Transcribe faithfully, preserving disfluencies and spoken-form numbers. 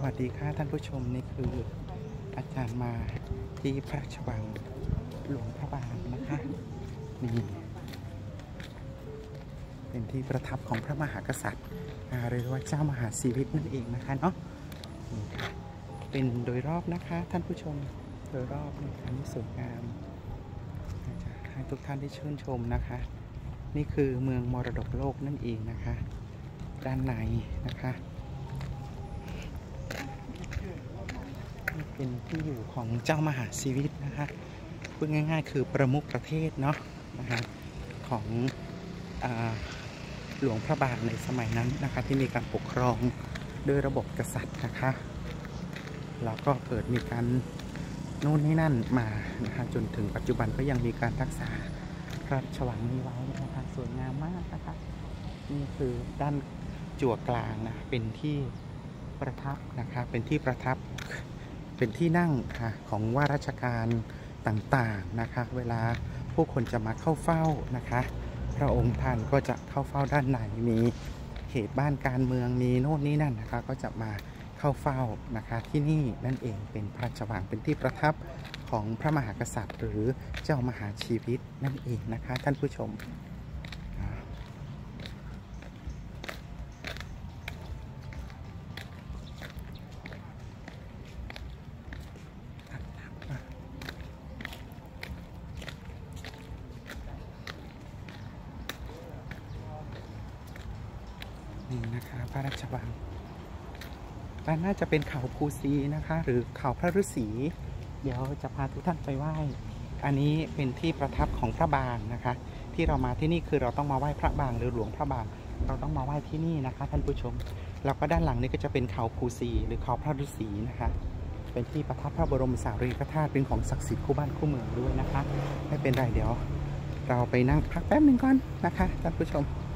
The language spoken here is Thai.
วัสดีค่ะท่านผู้ชมนี่คืออาจารย์มาที่พระราชวังหลวงพระบางนะคะนี่เป็นที่ประทับของพระมหากษัตริย์เรียกว่าเจ้ามหาชีวิตนั่นเองนะคะเนาะนี่ค่ะเป็นโดยรอบนะคะท่านผู้ชมโดยรอบนะคะนี่สวยงามจะให้ทุกท่านได้ชื่นชมนะคะนี่คือเมืองมรดกโลกนั่นเองนะคะด้านในนะคะเป็นที่อยู่ของเจ้ามหาชีวิตนะคะพูดง่ายๆคือประมุขประเทศเนาะนะคะของหลวงพระบางในสมัยนั้นนะคะที่มีการปกครองโดยระบบกษัตริย์นะคะแล้วก็เกิดมีการโน่นนี่นั่นมานะคะจนถึงปัจจุบันก็ยังมีการรักษาพระราชวังนี้ไว้นะคะสวยงามมากนะคะนี่คือด้านจั่วกลางนะเป็นที่ประทับนะคะเป็นที่ประทับเป็นที่นั่งค่ะของว่าราชการต่างๆนะคะเวลาผู้คนจะมาเข้าเฝ้านะคะพระองค์ท่านก็จะเข้าเฝ้าด้านในมีเหตุบ้านการเมืองมีโน่นนี่นั่นนะคะก็จะมาเข้าเฝ้านะคะที่นี่นั่นเองเป็นพระราชวังเป็นที่ประทับของพระมหากษัตริย์หรือเจ้ามหาชีวิตนั่นเองนะคะท่านผู้ชมนี่นะคะพระราชวังและน่าจะเป็นเขาภูซีนะคะหรือเขาพระฤาษีเดี๋ยวจะพาทุกท่านไปไหว้อันนี้เป็นที่ประทับของพระบางนะคะที่เรามาที่นี่คือเราต้องมาไหว้พระบางหรือหลวงพระบางเราต้องมาไหว้ที่นี่นะคะท่านผู้ชมแล้วก็ด้านหลังนี้ก็จะเป็นเขาภูซีหรือเขาพระฤาษีนะคะเป็นที่ประทับพระบรมสารีริกธาตุเป็นของศักดิ์สิทธิ์คู่บ้านคู่เมืองด้วยนะคะไม่เป็นไรเดี๋ยวเราไปนั่งพักแป๊บหนึ่งก่อนนะคะท่านผู้ชม